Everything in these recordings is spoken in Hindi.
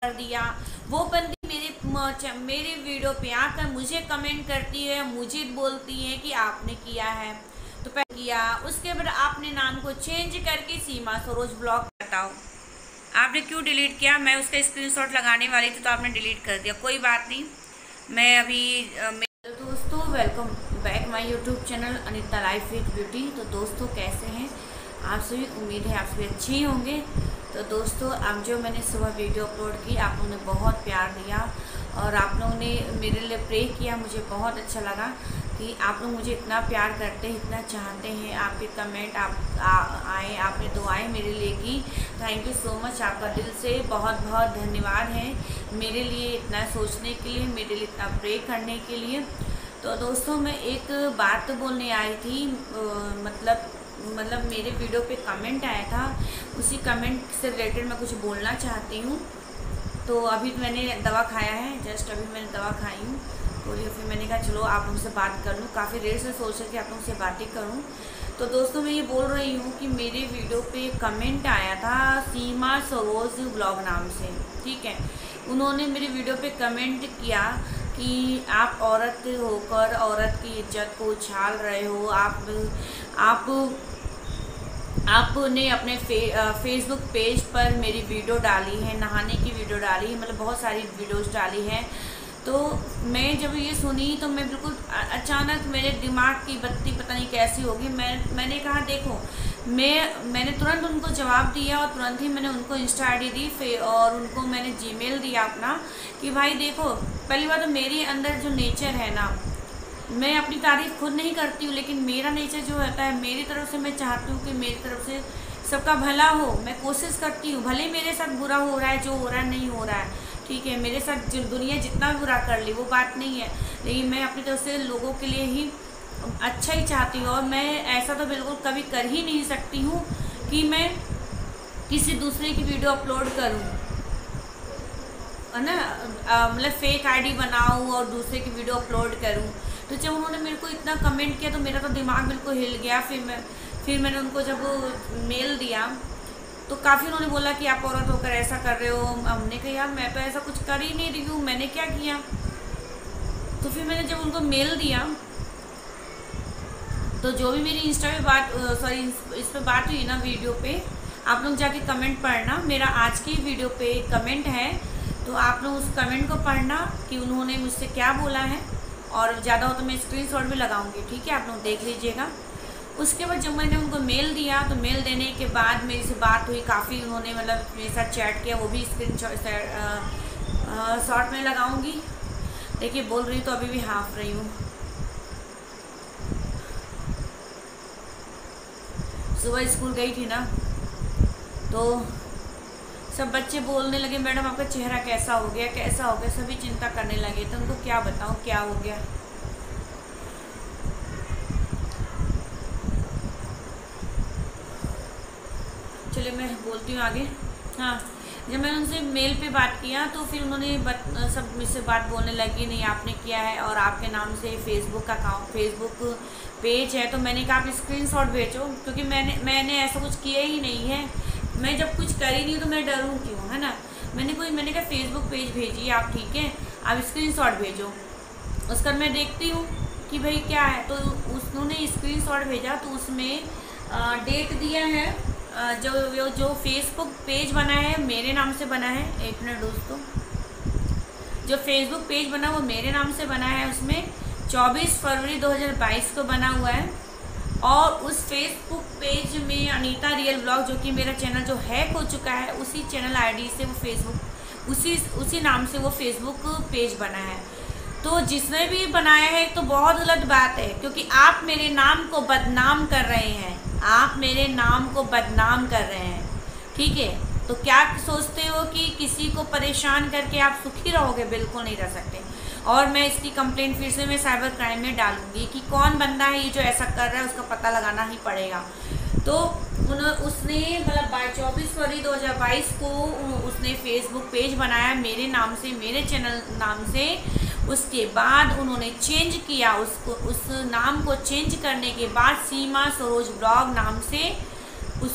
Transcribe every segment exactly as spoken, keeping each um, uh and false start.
कर दिया। वो बंदी मेरे मेरे वीडियो पे आकर मुझे कमेंट करती है, मुझे बोलती है कि आपने किया है। तो पहले किया, उसके बाद आपने नाम को चेंज करके सीमा सरोज ब्लॉग। बताओ आपने क्यों डिलीट किया? मैं उसका स्क्रीनशॉट लगाने वाली थी तो आपने डिलीट कर दिया। कोई बात नहीं, मैं अभी तो दोस्तों welcome back my YouTube channel Anita life with beauty. तो दोस्तों कैसे हैं आप सभी? उम्मीद है आप सभी अच्छे ही होंगे। तो दोस्तों अब जो मैंने सुबह वीडियो अपलोड की, आप लोगों ने बहुत प्यार दिया और आप लोगों ने मेरे लिए प्रे किया। मुझे बहुत अच्छा लगा कि आप लोग मुझे इतना प्यार करते हैं, इतना चाहते हैं। आपके कमेंट आप आ, आए, आपने दुआएं मेरे लिए की। थैंक यू सो मच, आपका दिल से बहुत बहुत धन्यवाद है मेरे लिए इतना सोचने के लिए, मेरे लिए इतना प्रे करने के लिए। तो दोस्तों मैं एक बात बोलने आई थी, आ, मतलब मतलब मेरे वीडियो पे कमेंट आया था, उसी कमेंट से रिलेटेड मैं कुछ बोलना चाहती हूँ। तो अभी मैंने दवा खाया है, जस्ट अभी मैंने दवा खाई हूँ थोड़ी, फिर मैंने कहा चलो आप लोगों से बात कर लूँ। काफ़ी देर से सोच रही कि आप लोगों से बातें करूँ। तो दोस्तों मैं ये बोल रही हूँ कि मेरे वीडियो पे कमेंट आया था सीमा सरोज ब्लॉग नाम से, ठीक है। उन्होंने मेरे वीडियो पे कमेंट किया कि आप औरत होकर औरत की इज्जत को उछाल रहे हो। आप आप आपने अपने फे, फेसबुक पेज पर मेरी वीडियो डाली है, नहाने की वीडियो डाली है, मतलब बहुत सारी वीडियोस डाली हैं। तो मैं जब ये सुनी तो मैं बिल्कुल अचानक मेरे दिमाग की बत्ती पता नहीं कैसी होगी। मैं मैंने कहा देखो, मैं मैंने तुरंत उनको जवाब दिया और तुरंत ही मैंने उनको इंस्टा आई डी दी फिर और उनको मैंने जीमेल दिया अपना कि भाई देखो, पहली बात तो मेरे अंदर जो नेचर है ना, मैं अपनी तारीफ़ खुद नहीं करती हूँ, लेकिन मेरा नेचर जो होता है, मेरी तरफ से मैं चाहती हूँ कि मेरी तरफ से सबका भला हो। मैं कोशिश करती हूँ, भले मेरे साथ बुरा हो रहा है, जो हो रहा है नहीं हो रहा है, ठीक है, मेरे साथ जो दुनिया जितना भी बुरा कर ली वो बात नहीं है, लेकिन मैं अपनी तरफ से लोगों के लिए ही अच्छा ही चाहती हूँ। और मैं ऐसा तो बिल्कुल कभी कर ही नहीं सकती हूँ कि मैं किसी दूसरे की वीडियो अपलोड करूँ, है ना, मतलब फेक आईडी बनाऊँ और दूसरे की वीडियो अपलोड करूँ। तो जब उन्होंने मेरे को इतना कमेंट किया तो मेरा तो दिमाग बिल्कुल हिल गया। फिर मैं फिर मैंने उनको जब मेल दिया तो काफ़ी उन्होंने बोला कि आप औरत होकर ऐसा कर रहे हो। हमने कहा यार मैं तो ऐसा कुछ कर ही नहीं रही हूँ, मैंने क्या किया। तो फिर मैंने जब उनको मेल दिया तो जो भी मेरी इंस्टा पे बात सॉरी इस पे बात हुई ना वीडियो पे, आप लोग जाके कमेंट पढ़ना। मेरा आज की वीडियो पे कमेंट है तो आप लोग उस कमेंट को पढ़ना कि उन्होंने मुझसे क्या बोला है, और ज़्यादा हो तो मैं स्क्रीनशॉट भी लगाऊंगी, ठीक है, आप लोग देख लीजिएगा। उसके बाद जब मैंने उनको मेल दिया तो मेल देने के बाद मेरी से बात हुई, काफ़ी उन्होंने मतलब मेरे साथ चैट किया, वो भी स्क्रीन शॉट में लगाऊंगी। देखिए बोल रही तो अभी भी हाफ रही हूँ। सुबह स्कूल गई थी ना तो सब बच्चे बोलने लगे मैडम आपका चेहरा कैसा हो गया, कैसा हो गया, सभी चिंता करने लगे। तो उनको क्या बताऊँ क्या हो गया। चलिए मैं बोलती हूँ आगे। हाँ, जब मैंने उनसे मेल पे बात किया तो फिर उन्होंने बत, सब मुझसे बात बोलने लगी, नहीं आपने किया है और आपके नाम से फेसबुक अकाउंट फेसबुक पेज है। तो मैंने कहा आप स्क्रीनशॉट भेजो, क्योंकि मैंने मैंने ऐसा कुछ किया ही नहीं है। मैं जब कुछ कर ही नहीं तो मैं डरूँ क्यों, है ना। मैंने कोई मैंने कहा फेसबुक पेज भेजिए आप, ठीक है, आप स्क्रीनशॉट भेजो। उसका मैं देखती हूँ कि भाई क्या है। तो उन्होंने स्क्रीनशॉट भेजा तो उसमें डेट दिया है, जो जो फेसबुक पेज बना है मेरे नाम से बना है। एक मिनट दोस्तों, जो फेसबुक पेज बना वो मेरे नाम से बना है, उसमें चौबीस फरवरी दो हज़ार बाईस को बना हुआ है। और उस फेसबुक पेज में अनीता रियल ब्लॉग, जो कि मेरा चैनल जो हैक हो चुका है, उसी चैनल आईडी से वो फेसबुक उसी उसी नाम से वो फेसबुक पेज बना है। तो जिसने भी बनाया है तो बहुत गलत बात है, क्योंकि आप मेरे नाम को बदनाम कर रहे हैं, आप मेरे नाम को बदनाम कर रहे हैं, ठीक है। तो क्या सोचते हो कि किसी को परेशान करके आप सुखी रहोगे? बिल्कुल नहीं रह सकते। और मैं इसकी कंप्लेंट फिर से मैं साइबर क्राइम में डालूंगी कि कौन बंदा है ये जो ऐसा कर रहा है, उसका पता लगाना ही पड़ेगा। तो उसने मतलब चौबीस फरवरी दो हज़ार बाईस को उसने फेसबुक पेज बनाया मेरे नाम से, मेरे चैनल नाम से। उसके बाद उन्होंने चेंज किया उसको, उस नाम को चेंज करने के बाद सीमा सरोज ब्लॉग नाम से उसको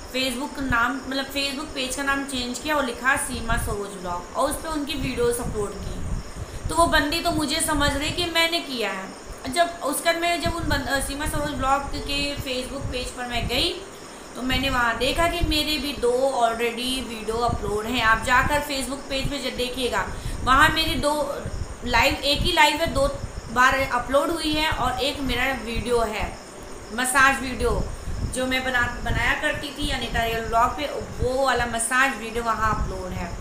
फेसबुक नाम मतलब फेसबुक पेज का नाम चेंज किया और लिखा सीमा सरोज ब्लॉग और उस पर उनकी वीडियोस अपलोड की। तो वो बंदी तो मुझे समझ रही कि मैंने किया है। जब उसका मैं जब उन सीमा सरोज ब्लॉग के फेसबुक पेज पर मैं गई तो मैंने वहाँ देखा कि मेरे भी दो ऑलरेडी वीडियो अपलोड हैं। आप जाकर फेसबुक पेज पे जब देखिएगा वहाँ मेरी दो लाइव, एक ही लाइव है, दो बार अपलोड हुई है और एक मेरा वीडियो है मसाज वीडियो जो मैं बना बनाया करती थी अनीता रियल ब्लॉग पे, वो वाला मसाज वीडियो वहाँ अपलोड है।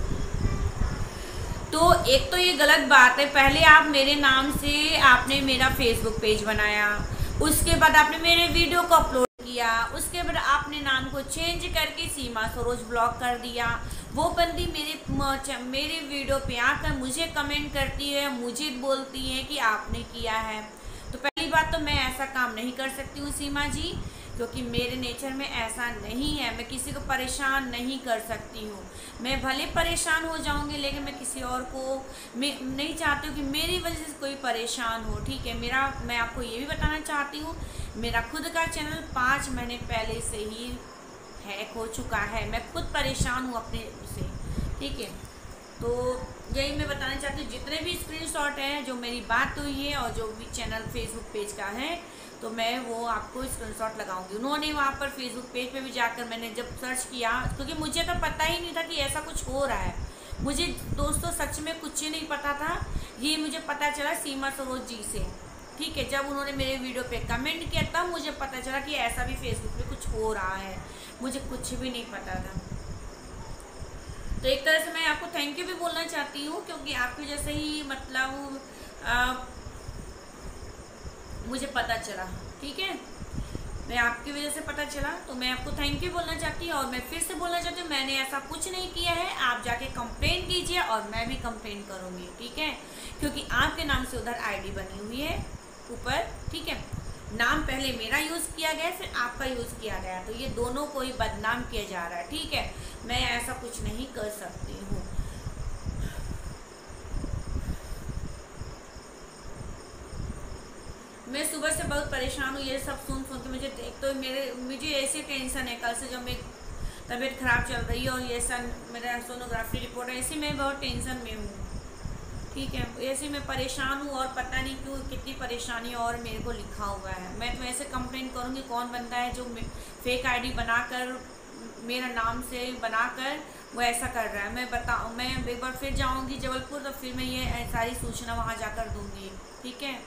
तो एक तो ये गलत बात है, पहले आप मेरे नाम से आपने मेरा फेसबुक पेज बनाया, उसके बाद आपने मेरे वीडियो को अपलोड किया, उसके बाद आपने नाम को चेंज करके सीमा सरोज ब्लॉग कर दिया। वो बंदी मेरे मेरे वीडियो पे आकर मुझे कमेंट करती है, मुझे बोलती है कि आपने किया है। तो पहली बात तो मैं ऐसा काम नहीं कर सकती हूँ सीमा जी, क्योंकि मेरे नेचर में ऐसा नहीं है। मैं किसी को परेशान नहीं कर सकती हूँ। मैं भले परेशान हो जाऊँगी लेकिन मैं किसी और को मैं नहीं चाहती हूँ कि मेरी वजह से कोई परेशान हो। ठीक है, मेरा मैं आपको ये भी बताना चाहती हूँ, मेरा खुद का चैनल पाँच महीने पहले से ही हैक हो चुका है। मैं खुद परेशान हूँ अपने से। ठीक है, तो यही मैं बताना चाहती हूँ। जितने भी स्क्रीनशॉट हैं जो मेरी बात हुई है और जो भी चैनल फेसबुक पेज का है तो मैं वो आपको स्क्रीनशॉट लगाऊंगी। उन्होंने वहाँ पर फेसबुक पेज पे भी जाकर मैंने जब सर्च किया, क्योंकि मुझे तो पता ही नहीं था कि ऐसा कुछ हो रहा है। मुझे दोस्तों सच में कुछ ही नहीं पता था, ये मुझे पता चला सीमा सरोज जी से। ठीक है, जब उन्होंने मेरे वीडियो पे कमेंट किया तब मुझे पता चला कि ऐसा भी फेसबुक पे कुछ हो रहा है। मुझे कुछ भी नहीं पता था। तो एक तरह से मैं आपको थैंक यू भी बोलना चाहती हूँ, क्योंकि आपकी वजह से ही मतलब आ, मुझे पता चला। ठीक है, मैं आपकी वजह से पता चला, तो मैं आपको थैंक यू बोलना चाहती हूँ। और मैं फिर से बोलना चाहती हूँ, मैंने ऐसा कुछ नहीं किया है। आप जाके कंप्लेन कीजिए और मैं भी कंप्लेन करूँगी। ठीक है, क्योंकि आपके नाम से उधर आईडी बनी हुई है ऊपर। ठीक है, नाम पहले मेरा यूज़ किया गया फिर आपका यूज़ किया गया, तो ये दोनों को ही बदनाम किया जा रहा है। ठीक है, मैं ऐसा कुछ नहीं कर सकती हूँ। मैं सुबह से बहुत परेशान हूँ ये सब सुन सुन के। मुझे एक तो मेरे मुझे ऐसी टेंशन है, कल से जब मेरी तबीयत ख़राब चल रही है और ये सब मेरा सोनोग्राफी रिपोर्ट है, ऐसी मैं बहुत टेंशन में हूँ। ठीक है, ऐसे मैं परेशान हूँ और पता नहीं क्यों कितनी परेशानी और मेरे को लिखा हुआ है। मैं तो ऐसे कंप्लेन करूँगी, कौन बनता है जो फेक आईडी बनाकर मेरा नाम से बनाकर वो ऐसा कर रहा है। मैं बताऊँ, मैं एक बार फिर जाऊँगी जबलपुर तो फिर मैं ये सारी सूचना वहाँ जाकर दूँगी। ठीक है,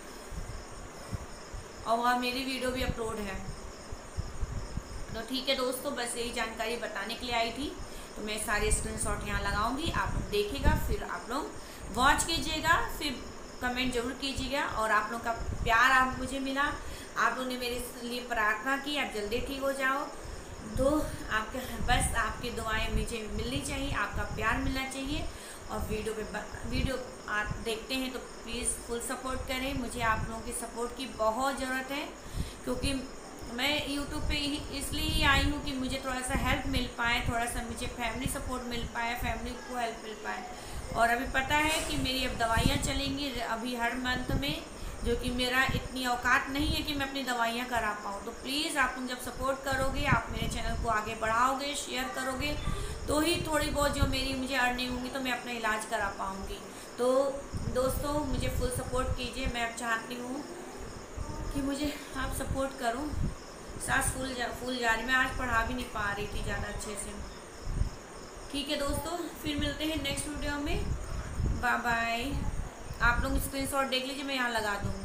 और वहाँ मेरी वीडियो भी अपलोड है। तो ठीक है दोस्तों, बस यही जानकारी बताने के लिए आई थी। तो मैं सारे स्क्रीनशॉट यहाँ लगाऊंगी, आप लोग देखिएगा, फिर आप लोग वॉच कीजिएगा, फिर कमेंट जरूर कीजिएगा। और आप लोग का प्यार आप मुझे मिला, आप लोगों ने मेरे लिए प्रार्थना की आप जल्दी ठीक हो जाओ। तो आपके बस आपकी दुआएं मुझे मिलनी चाहिए, आपका प्यार मिलना चाहिए। और वीडियो पे वीडियो आप देखते हैं तो प्लीज़ फुल सपोर्ट करें। मुझे आप लोगों की सपोर्ट की बहुत ज़रूरत है, क्योंकि मैं यूट्यूब पे इसलिए ही आई हूँ कि मुझे थोड़ा सा हेल्प मिल पाए, थोड़ा सा मुझे फैमिली सपोर्ट मिल पाए, फैमिली को हेल्प मिल पाए। और अभी पता है कि मेरी अब दवाइयाँ चलेंगी अभी हर मंथ में, जो कि मेरा इतनी औकात नहीं है कि मैं अपनी दवाइयाँ करा पाऊँ। तो प्लीज़ आप लोग जब सपोर्ट करोगे, आप मेरे चैनल को आगे बढ़ाओगे, शेयर करोगे, तो ही थोड़ी बहुत जो मेरी मुझे अर्निंग होंगी तो मैं अपना इलाज करा पाऊँगी। तो दोस्तों मुझे फुल सपोर्ट कीजिए। मैं अब चाहती हूँ कि मुझे आप सपोर्ट करो। सांस फूल जा फूल जा रही, मैं आज पढ़ा भी नहीं पा रही थी ज़्यादा अच्छे से। ठीक है दोस्तों, फिर मिलते हैं नेक्स्ट वीडियो में। Bye bye. आप लोग स्क्रीनशॉट देख लीजिए, मैं यहाँ लगा दूँगी।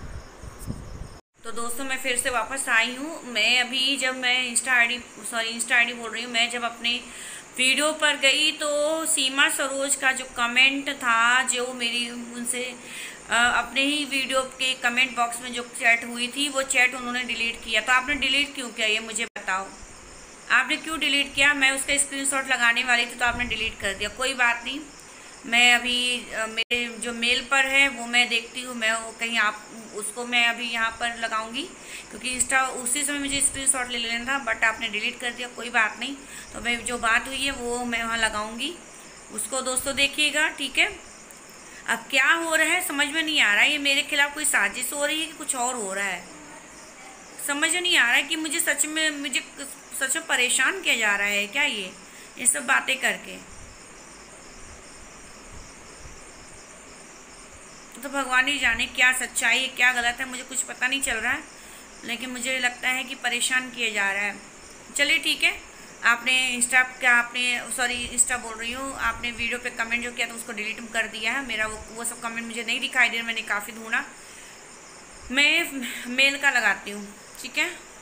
तो दोस्तों मैं फिर से वापस आई हूँ। मैं अभी जब मैं Insta ID sorry Insta ID बोल रही हूँ, मैं जब अपने वीडियो पर गई तो सीमा सरोज का जो कमेंट था, जो मेरी उनसे अपने ही वीडियो के कमेंट बॉक्स में जो चैट हुई थी, वो चैट उन्होंने डिलीट किया। तो आपने डिलीट क्यों किया ये मुझे बताओ, आपने क्यों डिलीट किया? मैं उसका स्क्रीनशॉट लगाने वाली थी तो आपने डिलीट कर दिया। कोई बात नहीं, मैं अभी मेरे जो मेल पर है वो मैं देखती हूँ, मैं वो कहीं आप उसको मैं अभी यहाँ पर लगाऊंगी, क्योंकि इंस्टा उसी समय मुझे स्क्रीनशॉट ले लेना था, बट आपने डिलीट कर दिया। कोई बात नहीं, तो मैं जो बात हुई है वो मैं वहाँ लगाऊंगी, उसको दोस्तों देखिएगा। ठीक है, अब क्या हो रहा है समझ में नहीं आ रहा है, ये मेरे खिलाफ कोई साजिश हो रही है कि कुछ और हो रहा है, समझ में नहीं आ रहा है कि मुझे सच में मुझे सच में परेशान किया जा रहा है क्या ये ये सब बातें करके। तो भगवान ही जाने क्या सच्चाई है क्या गलत है, मुझे कुछ पता नहीं चल रहा है, लेकिन मुझे लगता है कि परेशान किया जा रहा है। चलिए ठीक है, आपने इंस्टा क्या आपने सॉरी इंस्टा बोल रही हूँ, आपने वीडियो पे कमेंट जो किया था उसको डिलीट कर दिया है। मेरा वो वो सब कमेंट मुझे नहीं दिखाई दे रहा, मैंने काफ़ी ढूंढा। मैं मेल का लगाती हूँ, ठीक है।